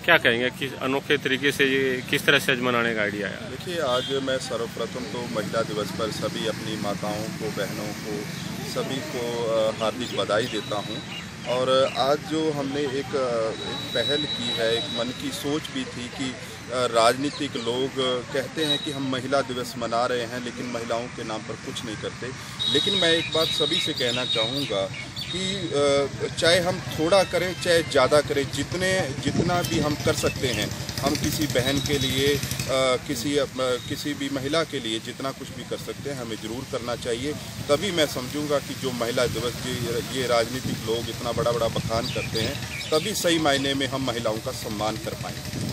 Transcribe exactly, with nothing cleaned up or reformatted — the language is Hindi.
क्या कहेंगे किस अनोखे तरीके से ये किस तरह से आज मनाने का आइडिया आया? देखिए, आज मैं सर्वप्रथम तो महिला दिवस पर सभी अपनी माताओं को, बहनों को, सभी को हार्दिक बधाई देता हूं। और आज जो हमने एक, एक पहल की है, एक मन की सोच भी थी कि राजनीतिक लोग कहते हैं कि हम महिला दिवस मना रहे हैं लेकिन महिलाओं के नाम पर कुछ नहीं करते। लेकिन मैं एक बात सभी से कहना चाहूँगा कि चाहे हम थोड़ा करें चाहे ज़्यादा करें, जितने जितना भी हम कर सकते हैं, हम किसी बहन के लिए, किसी किसी भी महिला के लिए जितना कुछ भी कर सकते हैं हमें ज़रूर करना चाहिए। तभी मैं समझूंगा कि जो महिला दिवस की ये राजनीतिक लोग इतना बड़ा बड़ा बखान करते हैं, तभी सही मायने में हम महिलाओं का सम्मान कर पाएंगे।